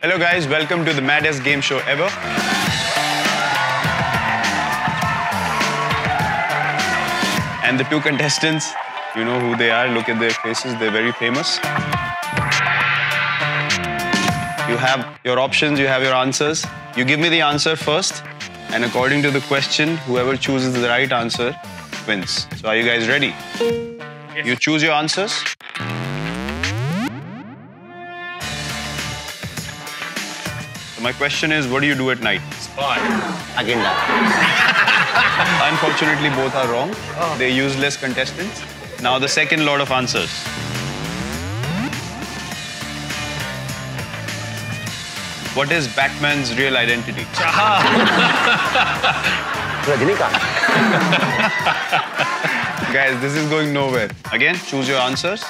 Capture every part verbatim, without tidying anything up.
Hello guys, welcome to the maddest game show ever. And the two contestants, you know who they are, look at their faces, they're very famous. You have your options, you have your answers. You give me the answer first, and according to the question, whoever chooses the right answer wins. So are you guys ready? Yes. You choose your answers. So my question is, what do you do at night? Spy. Agenda. Unfortunately, both are wrong. Oh. They're useless contestants. Now the second lot of answers. What is Batman's real identity? Rajnikant. Guys, this is going nowhere. Again, choose your answers.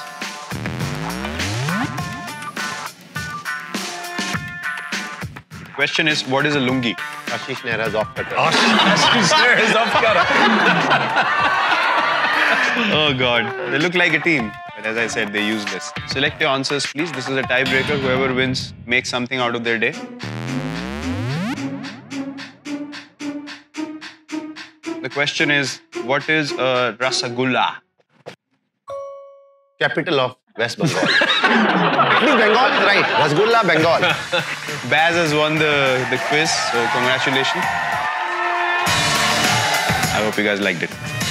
Question is, what is a lungi? Ashish Nehra's off cutter. Ashish Nehra's off cutter. Oh God, they look like a team. But as I said, they're useless. Select your answers, please. This is a tiebreaker. Whoever wins makes something out of their day. The question is, what is a rasagulla? Capital of West Bengal. At least Bengal is right. Rasgulla, Bengal. Baz has won the, the quiz, so congratulations. I hope you guys liked it.